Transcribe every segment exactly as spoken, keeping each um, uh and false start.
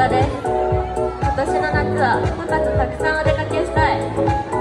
場です。今年の夏はパパとたくさんお出かけしたい。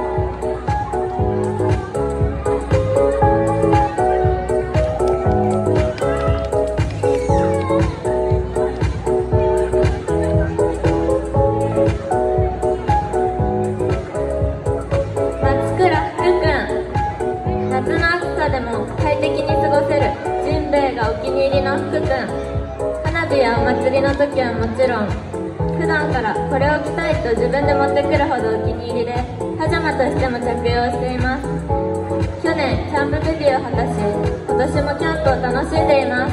松倉福くん、夏の暑さでも快適に過ごせるジンベエがお気に入りの福くん。花火やお祭りの時はもちろん、普段からこれを着たいと自分で持ってくるほどお気に入りで、パジャマとしても着用しています。去年キャンプデビューを果たし、今年もキャンプを楽しんでいます。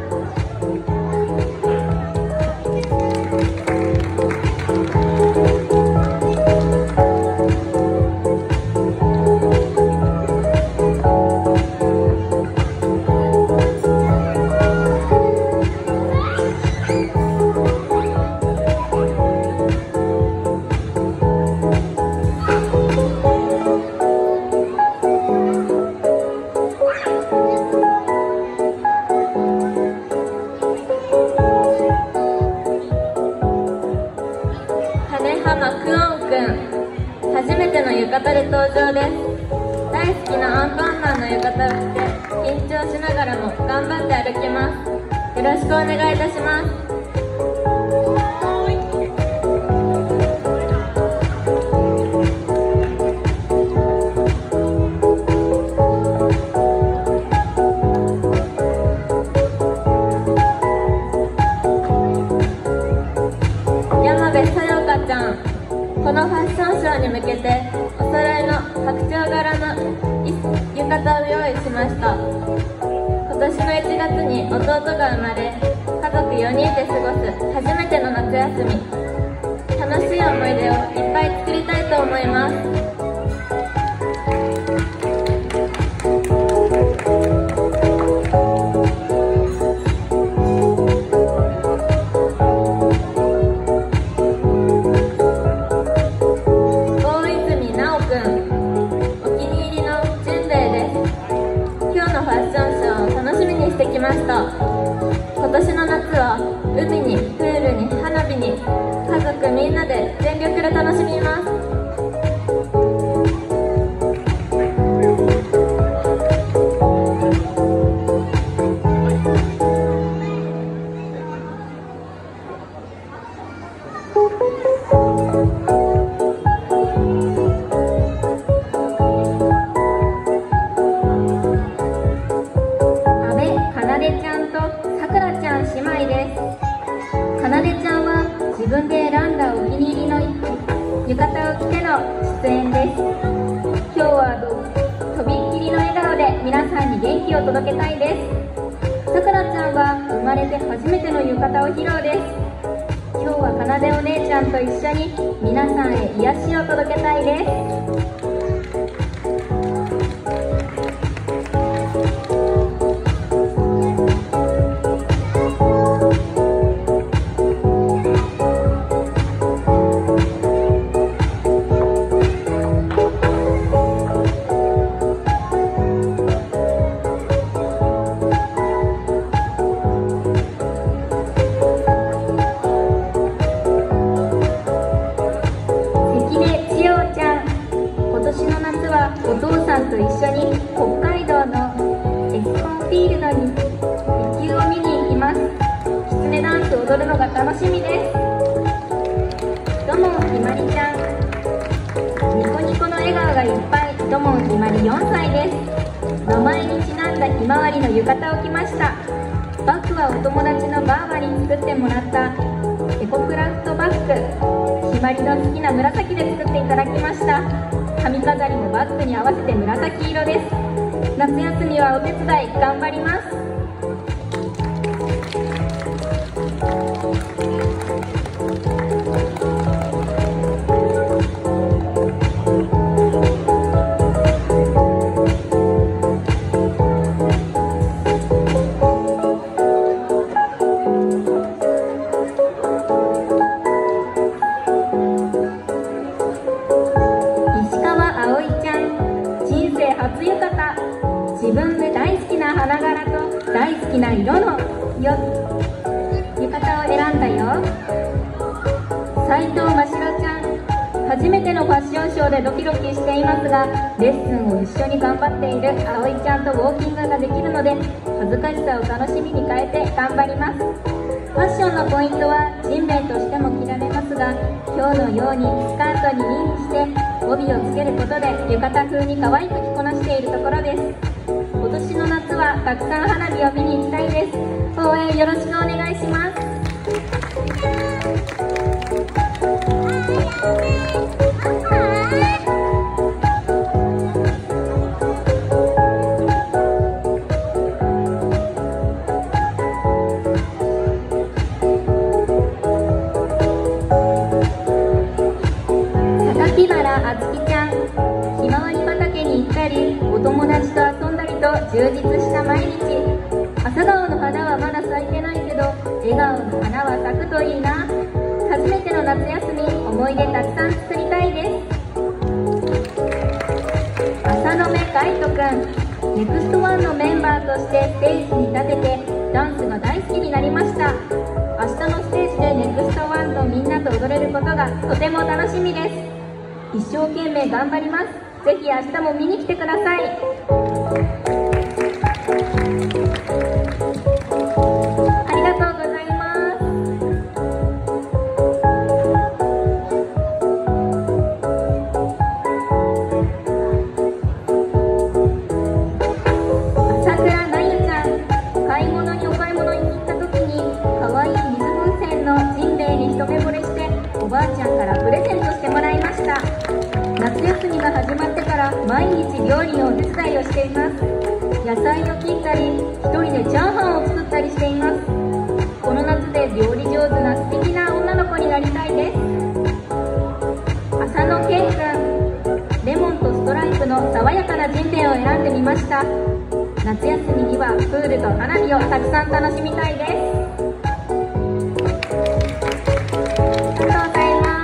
マクオンくん、初めての浴衣で登場です。大好きなアンパンマンの浴衣を着て緊張しながらも頑張って歩きます。よろしくお願いいたします。山部さよかちゃん、このファッションショーに向けてお揃いの白鳥柄の浴衣を用意しました。今年のいちがつに弟が生まれ、家族よにんで過ごす初めての夏休み、楽しい思い出をいっぱい作りたいと思います。してきました。今年の夏は海にプールに花火に家族みんなで全力で楽しみます。かなでちゃんは自分で選んだお気に入りの浴衣を着ての出演です。今日はとびっきりの笑顔で皆さんに元気を届けたいです。さくらちゃんは生まれて初めての浴衣を披露です。今日はかなでお姉ちゃんと一緒に皆さんへ癒しを届けたいです。お父さんと一緒に北海道のエスコンフィールドに雪を見に行きます。きつねダンスを踊るのが楽しみです。どもひまりちゃん、ニコニコの笑顔がいっぱい、どもひまりよんさいです。名前にちなんだひまわりの浴衣を着ました。バッグはお友達のバーバリに作ってもらったエコクラフトバッグ、ひまりの好きな紫で作っていただきました。髪飾りもバッグに合わせて紫色です。夏休みはお手伝い頑張ります。初浴衣、自分で大好きな花柄と初めてのファッションショーでドキドキしていますが、レッスンを一緒に頑張っている葵ちゃんとウォーキングができるので、恥ずかしさを楽しみに変えて頑張ります。ファッションのポイントはジンベエとしても着られますが、今日のようにスカートにインして帯をつけることで浴衣風に可愛く着こなしているところです。今年の夏はたくさん花火を見に行きたいです。応援よろしくお願いします。榊原あつきちゃん、ひまわり畑に行ったりお友達と遊んだりと充実した毎日。朝顔の花はまだ咲いてないけど笑顔の花は咲くといいな。初めての夏休み、思い出たくさん作りたいです。浅野目海斗くん、ネクストワンのメンバーとしてステージに立ててダンスが大好きになりました。明日のステージでネクストワンのみんなと踊れることがとても楽しみです。一生懸命頑張ります。ぜひ明日も見に来てください。ありがとうございます。朝倉なゆちゃん、買い物にお買い物に行った時に可愛い水風船のジンベエに一目惚れしておばあちゃんからプレゼントしてもらいました。夏休みが始まってから毎日料理のお手伝いをしています。野菜を切ったり一人でチャーハンを作ったりしています。この夏で料理上手な素敵な女の子になりたいです。浅野健くん、レモンとストライプの爽やかなジンベエを選んでみました。夏休みにはプールと花火をたくさん楽しみたいです。ありがとうございます。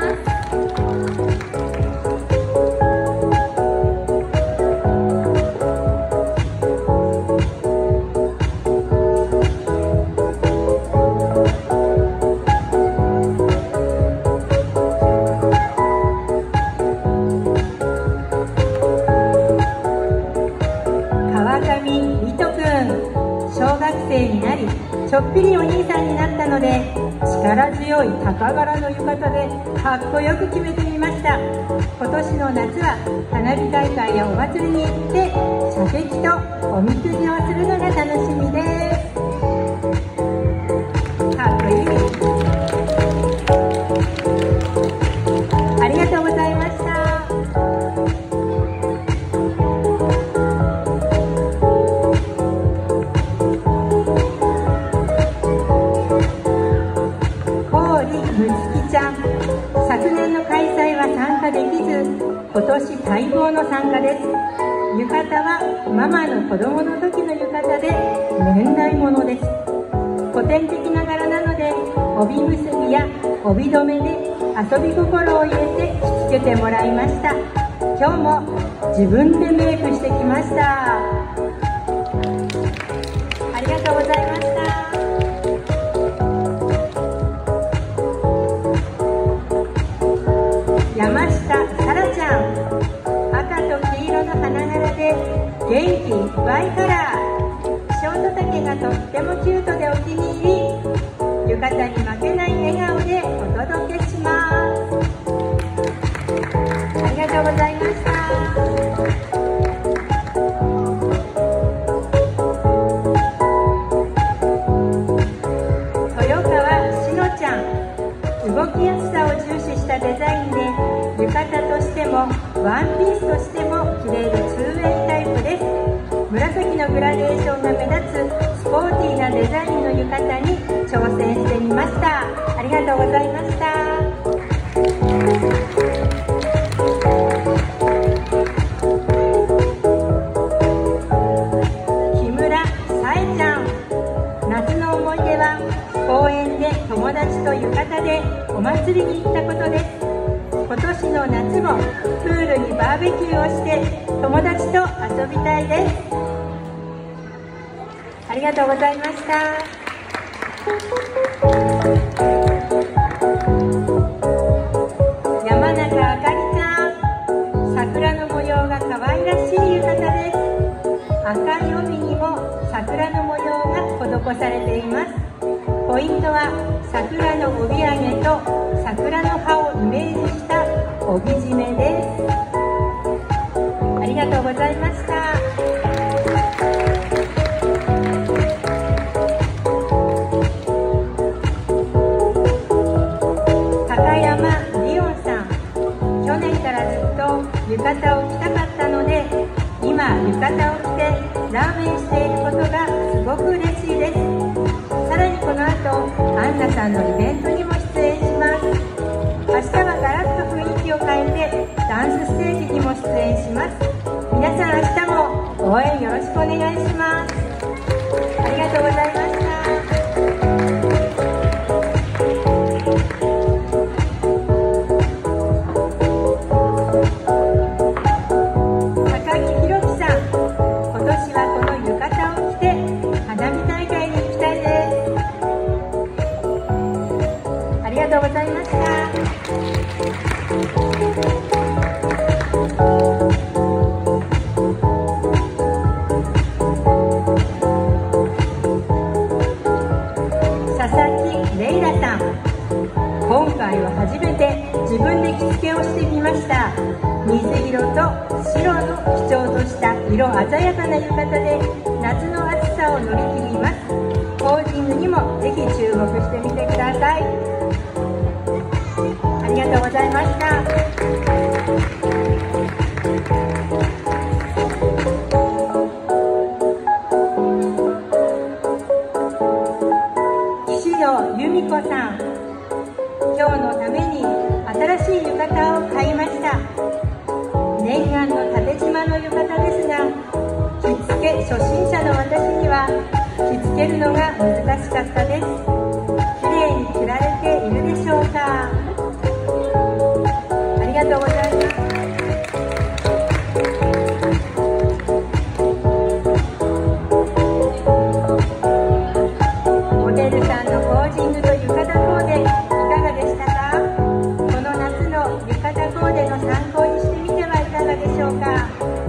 になりちょっぴりお兄さんになったので、力強い鷹柄の浴衣でかっこよく決めてみました。今年の夏は花火大会やお祭りに行って射撃とおみくじをするのが楽しみです。かっこいい。ありがとうございました。昨年の開催は参加できず、今年待望の参加です。浴衣はママの子供の時の浴衣で年代物です。古典的な柄なので帯結びや帯留めで遊び心を入れて着付けてもらいました。今日も自分でメイクしてきました。ありがとうございました。山下さらちゃん、赤と黄色の花柄で元気いっぱいカラー、ショート丈がとってもキュートでお気に入り、浴衣に負けない笑顔でお届けします。ありがとうございました。豊川しのちゃん、動きやすさを重視したデザインで浴衣としてもワンピースとしても着れる ツーウェイ タイプです。紫のグラデーションが目立つスポーティーなデザインの浴衣に挑戦してみました。ありがとうございました。木村さえちゃん、夏の思い出は公園で友達と浴衣でお祭りに行ったことです。今年の夏もプールにバーベキューをして友達と遊びたいです。ありがとうございました。山中あかりナさんのイベントにも出演します。明日はガラッと雰囲気を変えてダンスステージにも出演します。皆さん明日も応援よろしくお願いします。ありがとうございました。ありがとうございました。佐々木レイラさん、今回は初めて自分で着付けをしてみました。水色と白の基調とした色鮮やかな浴衣で夏の暑さを乗り切ります。ポージングにもぜひ注目してみてください。ありがとうございました。岸野由美子さん、今日のために新しい浴衣を買いました。念願の縦縞の浴衣ですが、着付け初心者の私には着付けるのが難しかったです。綺麗に着られているでしょうか。ありがとうございます。モデルさんのポージングと浴衣コーデいかがでしたか。この夏の浴衣コーデの参考にしてみてはいかがでしょうか。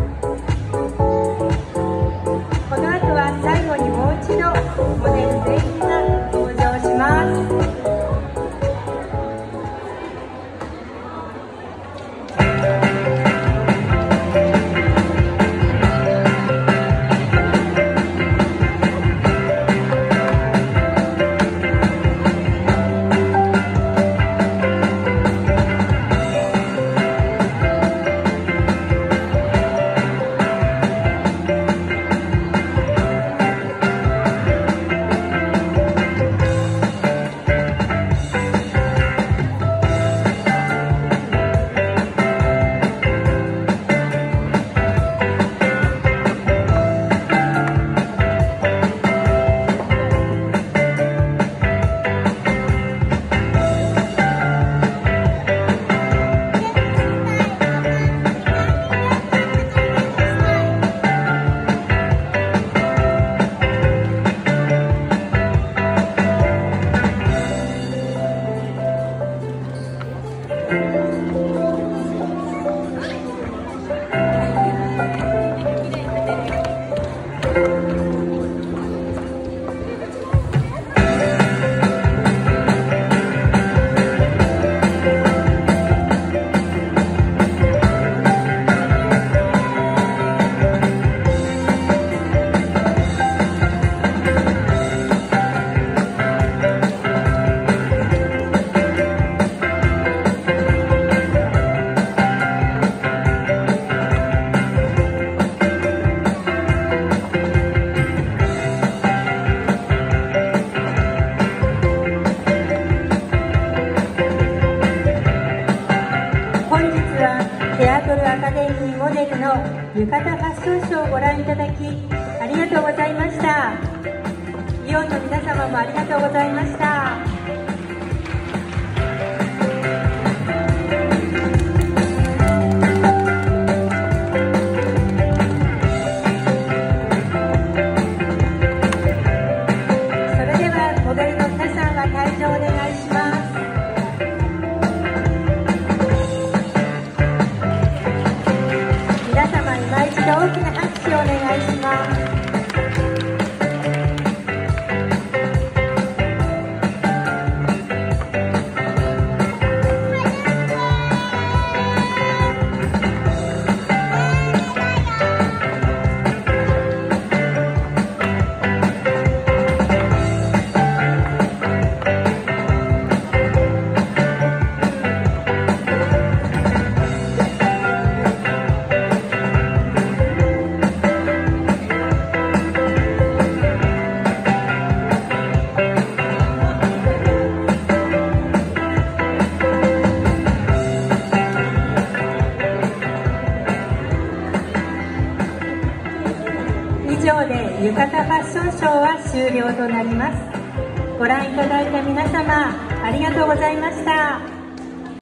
この後は最後にもう一度モデル全員が登場します。テアトルアカデミーモデルの浴衣ファッションショーをご覧いただきありがとうございました。イオンの皆様もありがとうございました。それではモデルの皆さんは退場お願いします。皆様今一度大きな拍手をお願いします。 上で浴衣ファッションショーは終了となります。ご覧いただいた皆様、ありがとうございました。